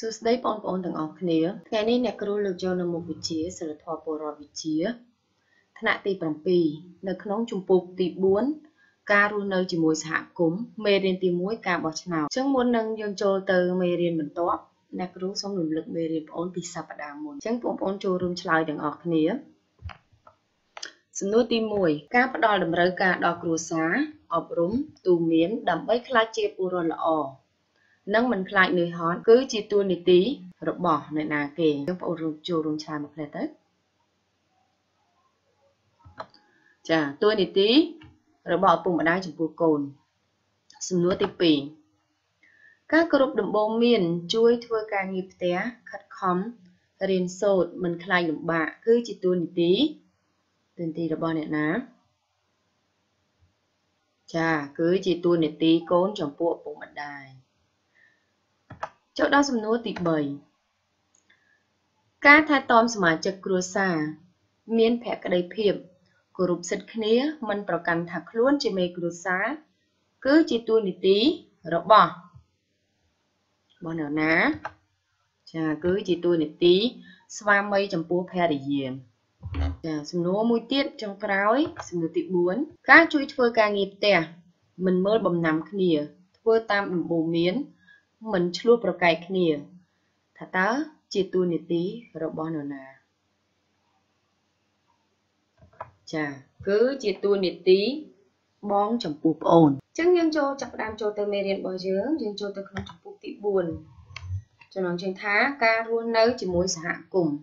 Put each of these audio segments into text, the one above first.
សួស្តីបងប្អូនទាំងអស់គ្នាថ្ងៃនេះអ្នកគ្រូលើកយកនៅមុខវិជ្ជាសិលធម៌ពលរដ្ឋវិទ្យាថ្នាក់ទី7នៅក្នុងជំពូកទី4ការរស់នៅជាមួយសហគមន៍មេរៀនទី1ការបោះឆ្នោតអញ្ចឹងមុននឹងយើងចូលទៅមេរៀនបន្ទាប់អ្នកគ្រូសូមរំលឹកមេរៀនបងប្អូនពីសប្តាហ៍មុនអញ្ចឹងបងប្អូនចូលរួមឆ្លើយទាំងអស់គ្នាសំណួរទី1ការផ្ដល់តម្រូវការដល់គ្រួសារអប់រំទូន្មានដើម្បីក្លាយជាពលរដ្ឋល្អនិងមិនខ្លាចនឿយហត់គឺជាតួនាទីរបស់អ្នកណាគេអញ្ចឹងបងប្អូនចូលរួមឆ្លើយមកផ្លែទៅចាតួនាទីរបស់ឪពុកម្ដាយចំពោះកូនសំណួរទី2ការគោរពដំបូន្មានជួយធ្វើការងារផ្ទះខិតខំរៀនសូត្រមិនខ្លាចលំបាកគឺជាតួនាទីរបស់អ្នកណាចាគឺជាតួនាទីកូនចំពោះឪពុកម្ដាយចូលដល់សំណួរទី3ការថែទាំសមាជិកគ្រួសារមានភក្ដីភាពគោរពសិទ្ធិគ្នាមិនប្រកាន់ថាខ្លួនជាមេគ្រួសារគឺជាតួនាទីរបស់អ្នកណាចាគឺជាតួនាទីស្វាមីចំពោះភរិយាចាសំណួរមួយទៀតចុងក្រោយសំណួរទី4ការជួយធ្វើការងារផ្ទះមិនមើលបំណាំគ្នាធ្វើតាមដំបូន្មានមិនឆ្លោះប្រកែកគ្នាថាតើជាតួនាទីរបស់នរណាចាគឺជាតួនាទីបងចំពោះប្អូនអញ្ចឹងយើងចូលចាប់ផ្ដើមចូលទៅមេរៀនរបស់យើងចូលទៅក្នុងជំពូកទី4ចំណងជើងថាការរស់នៅជាមួយសហគមន៍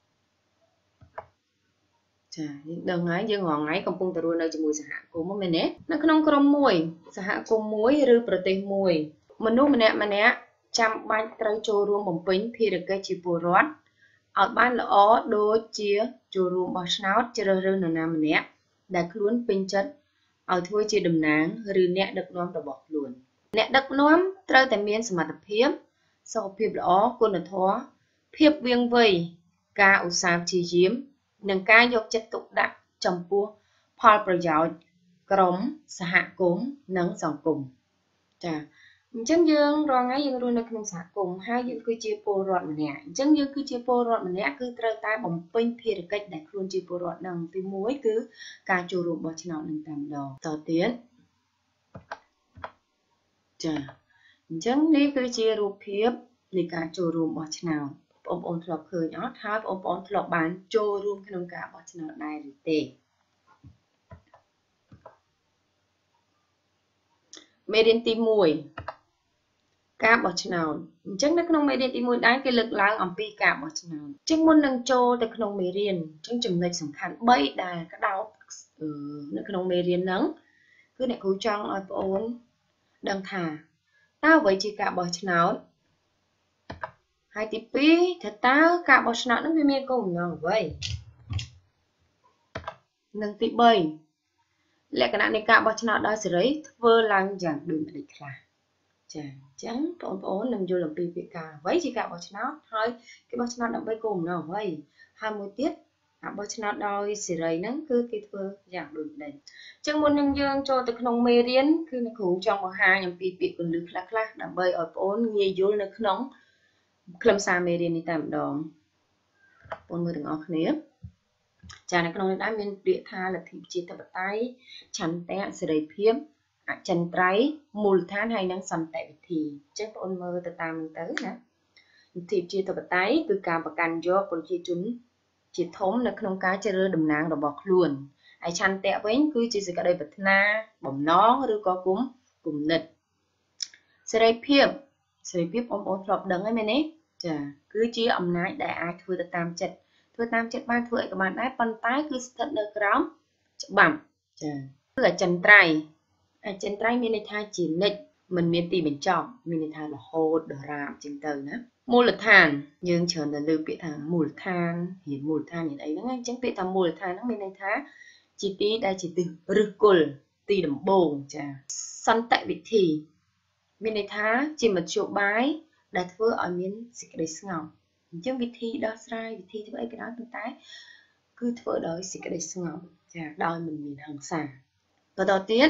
ចាយើងដឹងហើយយើងរាល់ថ្ងៃកំពុងតែរស់នៅជាមួយសហគមន៍មែនទេនៅក្នុងក្រុមមួយសហគមន៍មួយឬប្រទេសមួយមនុស្សម្នាក់ចាំបាច់ត្រូវចូលរួមបំពេញភារកិច្ចជាពលរដ្ឋឲ្យបានល្អដូចជាចូលរួមបោះឆ្នោតជ្រើសរើសនរណាម្នាក់ដែលខ្លួនពេញចិត្តឲ្យធ្វើជាតំណាងឬអ្នកដឹកនាំរបស់ខ្លួនអ្នកដឹកនាំត្រូវតែមានសមត្ថភាពសុខភាពល្អគុណធម៌ភាពវាងវៃការឧស្សាហ៍ព្យាយាមនិងការយកចិត្តទុកដាក់ចំពោះផលប្រយោជន៍ក្រុមសហគមន៍និងសង្គមចាអញ្ចឹងយើងរាល់ថ្ងៃយើងរស់នៅក្នុងសហគមន៍ហើយយើងគឺជាពលរដ្ឋម្នាក់អញ្ចឹងយើងគឺជាពលរដ្ឋម្នាក់គឺត្រូវតែបំពេញភារកិច្ចដែលខ្លួនជាពលរដ្ឋនឹងទី1គឺការចូលរួមបោះឆ្នោតនឹងតែម្ដងតទៀតចាអញ្ចឹងនេះគឺជារូបភាពនៃការចូលរួមបោះឆ្នោតបងប្អូនធ្លាប់ឃើញអត់ហើយបងប្អូនធ្លាប់បានចូលរួមក្នុងការបោះឆ្នោតដែរឬទេមេរៀនទី1ការបោះឆ្នោតអញ្ចឹងនៅក្នុងមេរៀនទី1ដែរគេលើកឡើងអំពីការបោះឆ្នោតអញ្ចឹងមុននឹងចូលទៅក្នុងមេរៀនអញ្ចឹងចំណុចសំខាន់3ដែលក្តោបនៅក្នុងមេរៀនហ្នឹងគឺអ្នកគ្រូចង់ឲ្យបងប្អូនដឹងថាតើអ្វីជាការបោះឆ្នោតហើយទី2ថាតើការបោះឆ្នោតហ្នឹងវាមានគោលបំណងអ្វីនិងទី3លក្ខណៈនៃការបោះឆ្នោតដោយសេរីធ្វើឡើងយ៉ាងដូចម្តេចខ្លះចាអញ្ចឹងបងប្អូននឹងយល់អំពីពាក្យការអ្វីជាការបោះឆ្នោតហើយគេបោះឆ្នោតដើម្បីគោលបំណងអ្វីហើយមួយទៀតការបោះឆ្នោតដោយសេរីហ្នឹងគឺគេធ្វើយ៉ាងដូចម្តេចអញ្ចឹងមុននឹងយើងចូលទៅក្នុងមេរៀនគឺអ្នកគ្រូចង់បង្ហាញអំពីពាក្យគន្លឹះខ្លះៗដើម្បីឲ្យបងប្អូនងាយយល់នៅក្នុងខ្លឹមសារមេរៀននេះតែម្ដងបងមើលទាំងអស់គ្នាចានៅក្នុងនេះដែរមានពាក្យថាលទ្ធិប្រជាធិបតេយ្យឆន្ទៈសេរីភាពអចិន្ត្រៃយ៍មូលដ្ឋានហើយនិងសន្តិវិធីអញ្ចឹងបងមើលទៅតាមនឹងទៅណាលទ្ធិប្រជាធិបតេយ្យគឺការប្រកាន់យកប្រជាជនជាធំនៅក្នុងការជ្រើសរើសតំណាងរបស់ខ្លួនហើយឆន្ទៈវិញគឺជាសេចក្តីប្រាថ្នាបំណងឬក៏គំនិតសេរីភាពបងប្អូនធ្លាប់ដឹងហើយមែនទេចាគឺជាអំណាចដែលអាចធ្វើទៅតាមចិត្តបានធ្វើអីក៏បានដែរប៉ុន្តែគឺស្ថិតនៅក្រោមច្បាប់ចាគឺអចិន្ត្រៃយ៍មានន័យថាជានិច្ចមិនមានទីបញ្ចប់មានន័យថារហូតដរាបអញ្ចឹងទៅណាមូលដ្ឋានយើងច្រើនតែលើកពាក្យថាមូលដ្ឋានរៀនមូលដ្ឋានរៀនអីហ្នឹងអញ្ចឹងពាក្យថាមូលដ្ឋានហ្នឹងមានន័យថាជាទីដែលជាឫសគល់ទីដំបូងចាសន្តិវិធីមានន័យថាជាមធ្យោបាយដែលធ្វើឲ្យមានសេចក្តីស្ងប់អញ្ចឹងវិធីដោះស្រាយវិធីធ្វើអីក៏ដោយប៉ុន្តែគឺធ្វើដោយសេចក្តីស្ងប់ចាដោយមិនមានហិង្សាបន្តទៀត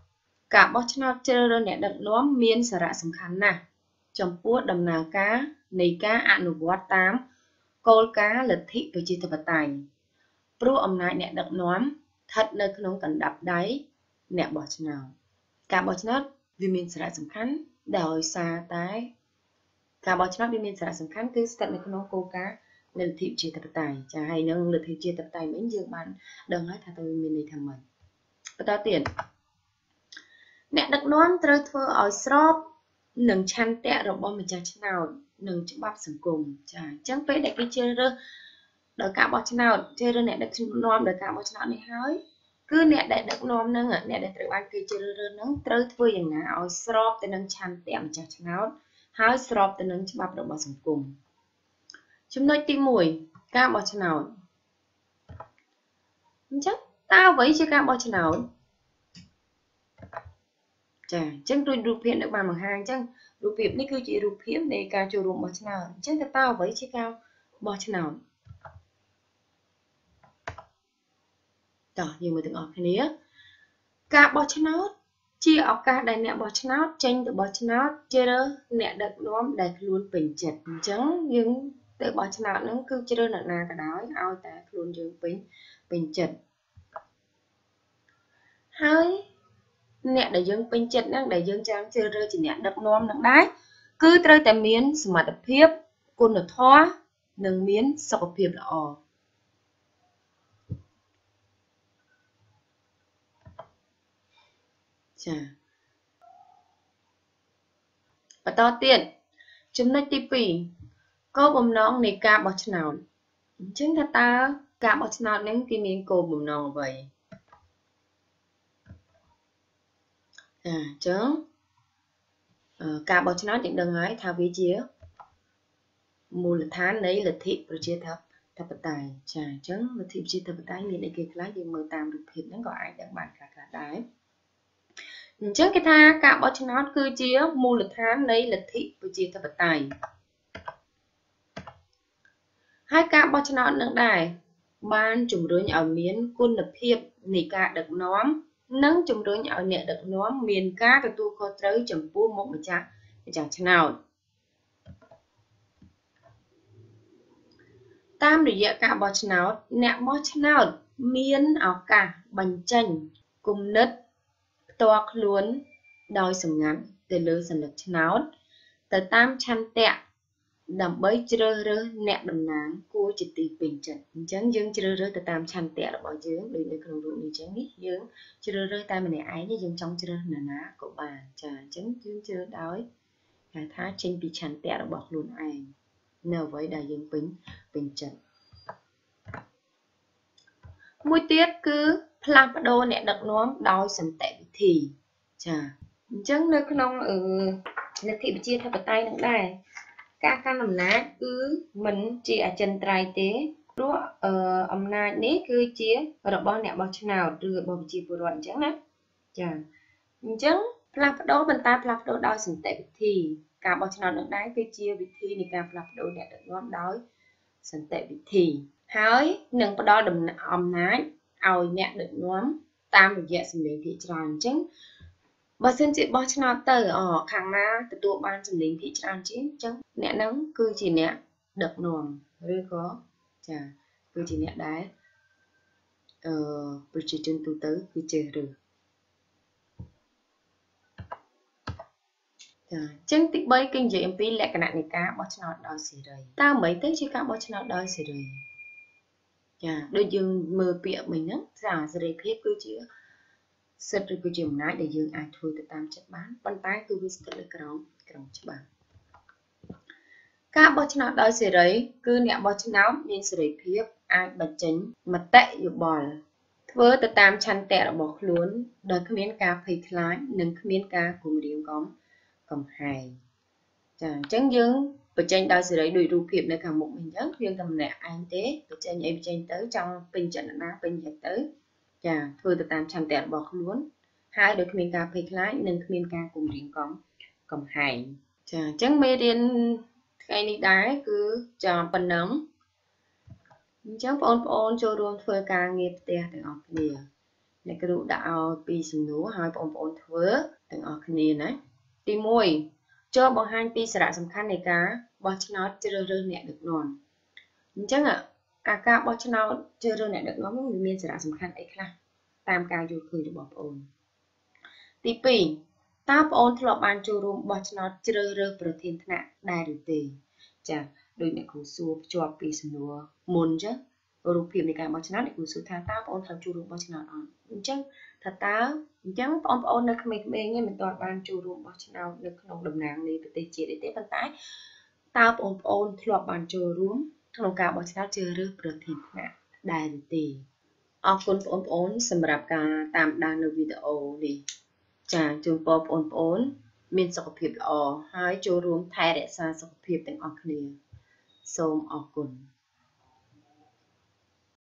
ការបោះឆ្នោតជ្រើសរើសអ្នកដឹកនាំមានសារៈសំខាន់ណាស់ចំពោះដំណើរការនៃការអនុវត្តតាមគោលការណ៍លទ្ធិប្រជាធិបតេយ្យព្រោះអំណាចអ្នកដឹកនាំស្ថិតនៅក្នុងកណ្ដាប់ដៃអ្នកបោះឆ្នោតការបោះឆ្នោតវាមានសារៈសំខាន់ដោយសារតែការបោះឆ្នោតវាមានសារៈសំខាន់គឺស្ថិតនៅក្នុងគោលការណ៍លទ្ធិប្រជាធិបតេយ្យចាហើយនឹងលទ្ធិប្រជាធិបតេយ្យវិញយើងបានដឹងហើយថាតើមានន័យថាម៉េចបន្តទៀតអ្នកដឹកនាំត្រូវធ្វើឲ្យស្របនឹងឆន្ទៈរបស់ម្ចាស់ឆ្នោតនិងច្បាប់សង្គមចាអញ្ចឹងពេលដែលគេជ្រើសរើសដោយការបោះឆ្នោតជ្រើសរើសអ្នកដឹកនាំដោយការបោះឆ្នោតនេះហើយគឺអ្នកដែលដឹកនាំនឹងអ្នកដែលត្រូវបានគេជ្រើសរើសនឹងត្រូវធ្វើយ៉ាងណាឲ្យស្របទៅនឹងឆន្ទៈម្ចាស់ឆ្នោតហើយស្របទៅនឹងច្បាប់របស់សង្គមចំណុចទី1ការបោះឆ្នោតអញ្ចឹងតើអ្វីជាការបោះឆ្នោតចាអញ្ចឹងដូចរូបភាពនៅបានបង្ហាញអញ្ចឹងរូបភាពនេះគឺជារូបភាពនៃការចូលរួមបោះឆ្នោតអញ្ចឹងតើអ្វីជាការបោះឆ្នោតតោះយើងមើលទាំងអស់គ្នាការបោះឆ្នោតជាឱកាសដែលអ្នកបោះឆ្នោតចេញទៅបោះឆ្នោតជ្រើសអ្នកដឹកនាំដែលខ្លួនពេញចិត្តអញ្ចឹងយើងទៅបោះឆ្នោតហ្នឹងគឺជ្រើសអ្នកណាក៏ដោយឲ្យតែខ្លួនយើងពេញចិត្តហើយអ្នកដែលយើងពេញចិត្តហ្នឹងដែលយើងចង់ជ្រើសរើសជាអ្នកដឹកនាំនឹងដែរគឺត្រូវតែមានសមត្ថភាពគុណធម៌និងមានសុខភាពល្អចាបន្តទៀតចំណុចទី2គោលបំណងនៃការបោះឆ្នោតអញ្ចឹងថាតើការបោះឆ្នោតហ្នឹងគេមានគោលបំណងអ្វីអញ្ចឹងការបោះឆ្នោតយើងដឹងហើយថាវាជាមូលដ្ឋាននៃលទ្ធិប្រជាធិបតេយ្យចាអញ្ចឹងលទ្ធិប្រជាធិបតេយ្យមានអីគេខ្លះយើងមើលតាមរូបភាពហ្នឹងក៏អាចដឹងបានខ្លះៗដែរអញ្ចឹងគេថាការបោះឆ្នោតគឺជាមូលដ្ឋាននៃលទ្ធិប្រជាធិបតេយ្យហើយការបោះឆ្នោតនឹងដែរបានជំរុញឲ្យមានគុណភាពនៃការដឹកនាំនិងជំរុញឲ្យអ្នកដឹកនាំមានការទទួលខុសត្រូវចំពោះមុខម្ចាស់ឆ្នោតតាមរយៈការបោះឆ្នោតអ្នកបោះឆ្នោតមានឱកាសបញ្ចេញគំនិតផ្ទាល់ខ្លួនដោយសម្ងាត់ទៅលើសញ្ញាឆ្នោតទៅតាមឆន្ទៈដើម្បីជ្រើសរើសអ្នកតំណាងគួរជាទីពេញចិត្តអញ្ចឹងយើងជ្រើសរើសទៅតាមឆន្ទៈរបស់យើងដូចនៅក្នុងរូបនេះអញ្ចឹងនេះយើងជ្រើសរើសតែម្នាក់ឯងយើងចង់ជ្រើសនរណាក៏បានចាអញ្ចឹងយើងជ្រើសដោយហៅថាចេញពីឆន្ទៈរបស់ខ្លួនឯងនៅអ្វីដែលយើងពេញចិត្តមួយទៀតគឺផ្លាស់ប្ដូរអ្នកដឹកនាំដោយសន្តិវិធីចាអញ្ចឹងនៅក្នុងលទ្ធិប្រជាធិបតេយ្យនឹងដែរការកាន់អំណាចគឺមិនជាអចិន្ត្រៃយ៍ទេព្រោះអំណាចនេះគឺជារបស់អ្នកបោះឆ្នោតឬរបស់ប្រជាពលរដ្ឋអញ្ចឹងណាចាអញ្ចឹងផ្លាស់ប្ដូរប៉ុន្តែផ្លាស់ប្ដូរដោយសន្តិវិធីការបោះឆ្នោតនឹងដែរគឺជាវិធីនៃការផ្លាស់ប្ដូរអ្នកដឹកនាំដោយសន្តិវិធីហើយនឹងផ្ដល់អំណាចឲ្យអ្នកដឹកនាំតាមរយៈសម្លេងភាគច្រើនអញ្ចឹងបើសិនជាបោះឆ្នោតទៅខាងណាទទួលបានសម្លេងភាគច្រើនជាងអញ្ចឹងអ្នកហ្នឹងគឺជាអ្នកដឹកនាំឬក៏ចាគឺជាអ្នកដែលប្រជាជនទូទៅគឺជ្រើសរើសចាអញ្ចឹងទី3គឺនិយាយអំពីលក្ខណៈនៃការបោះឆ្នោតដោយសេរីតើអ្វីទៅជាការបោះឆ្នោតដោយសេរីចាដូចយើងមើលពាក្យមិញហ្នឹងចាសេរីភាពគឺជាសិទ្ធិឬគឺជាអំណាចដែលយើងអាចធ្វើទៅតាមចិត្តបានប៉ុន្តែគឺវាស្ថិតនៅក្រោមច្បាប់ការបោះឆ្នោតដោយសេរីគឺអ្នកបោះឆ្នោតមានសេរីភាពអាចបញ្ចេញមតិយោបល់ធ្វើទៅតាមឆន្ទៈរបស់ខ្លួនដោយគ្មានការភ័យខ្លាចនិងគ្មានការគំរាមកំហែងចាអញ្ចឹងយើងបញ្ចេញដោយសេរីដោយរូបភាពនៅខាងមុខនេះអញ្ចឹងយើងតែម្នាក់ឯងទេបញ្ចេញអីបញ្ចេញទៅចង់ពេញចិត្តណាពេញចិត្តទៅចាធ្វើទៅតាមឆន្ទៈរបស់ខ្លួនហើយដោយគ្មានការភ័យខ្លាចនិងគ្មានការគំរាមកំហែងចាអញ្ចឹងមេរៀនថ្ងៃនេះដែរគឺចាំប៉ុណ្ណឹងអញ្ចឹងបងប្អូនចូលរួមធ្វើការងារផ្ទះទាំងអស់គ្នាអ្នកគ្រូដាក់ឲ្យពីសំណួរឲ្យបងប្អូនធ្វើទាំងអស់គ្នាណាទី1 cho bằng hai pi sạ sầm khăn này cá bó cho nó chơi rơi nhẹ được nòn chắc ạ cá bó cho nó chơi rơi nhẹ được nó mới miên sạ sầm khăn ấy là tam ca vô cười được bỏ ồn tí pì ta ôn thọ bàn cho rùm bó cho nó chơi rơi protein nạ đai được tì chà đôi mẹ cú xua cho pi sân lúa môn chứ rồi phim này cả bó cho nó để cú xua tha ta ôn thọ cho rùm bó cho nó chắc thật ta chẳng ôn nó không mê nghe mình toàn bàn cho rùm bó cho nó được không đồng nàng này để chỉ để vận tải ta ôn thọ bàn cho rùm không cả bó cho nó chơi rơi protein nạ đai được tì ôn sầm rạp cả tạm đàn ở video đi chà chung ônមានសុខភាពល្អហើយចូលរួមថែរក្សាសុខភាពទាំងអស់គ្នាសូមអរគុណ